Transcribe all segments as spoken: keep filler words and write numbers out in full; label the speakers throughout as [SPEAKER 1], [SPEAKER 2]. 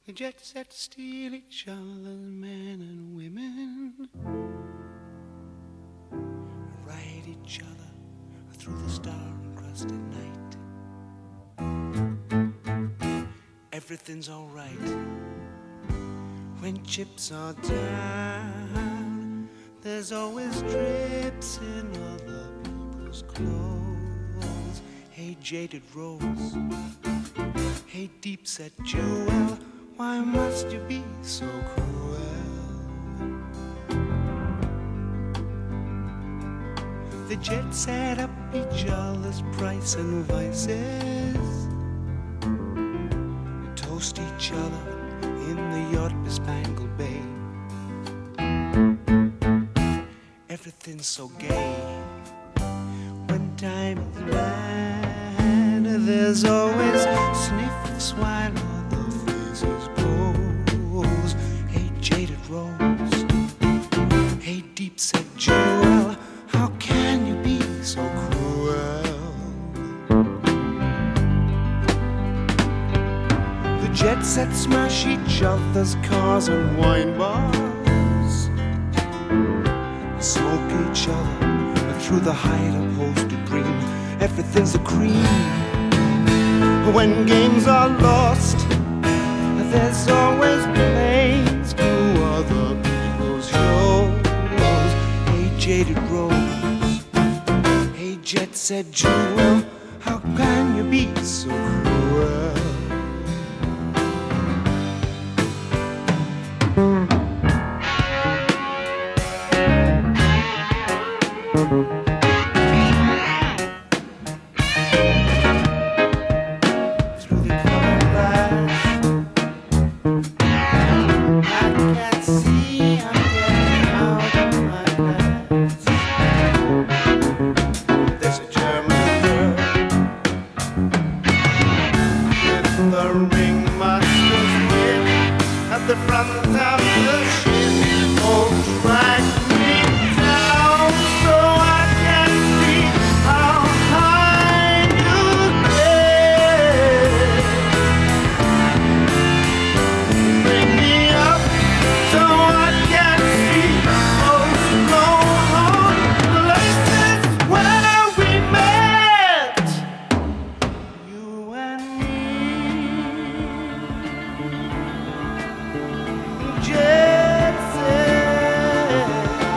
[SPEAKER 1] The jet set steal each other's men and women, ride each other through the star-encrusted night. Everything's alright when chips are down. There's always drips in other people's clothes. Hey, jaded rose, hey, deep-set jewel, why must you be so cruel? The jet set up each other's price and vices, toast each other in the yacht-bespangled bay. Everything's so gay when time is bad. There's always sniff, swine on the faces blows. Hey, jaded rose, hey, deep-set jewel, how can you be so cruel? The jet set smash each other's cars and wine bars, smoke each other through the height upholstered green. Everything's a cream when games are lost. There's always planes to other people's shows. Hey, jaded rose, hey, jet set jewel, how can you be so cruel? The front of the ship, oh, drag me down so I can see how high you get. Bring me up so I can see those long places where we met, you and me. Jet set.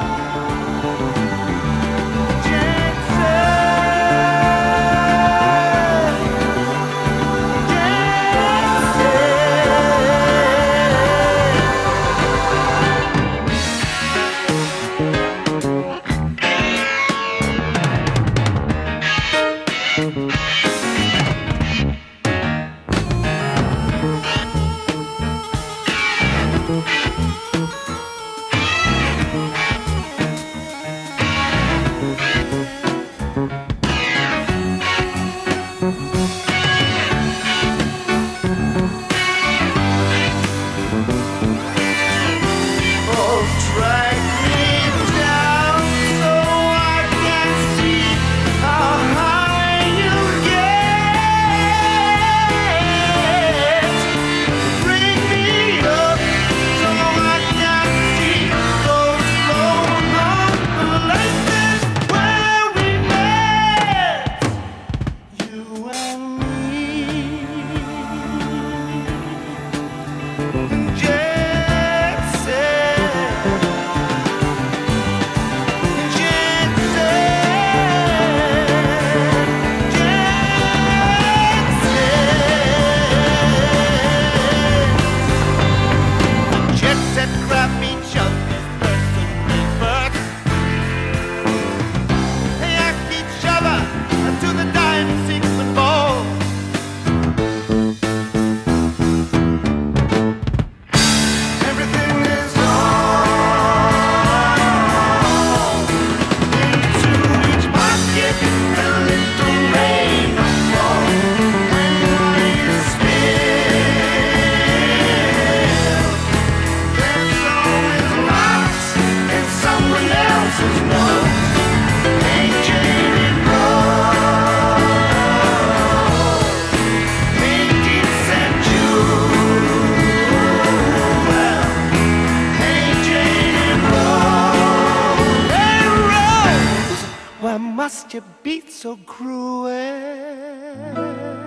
[SPEAKER 1] must you beat so cruel?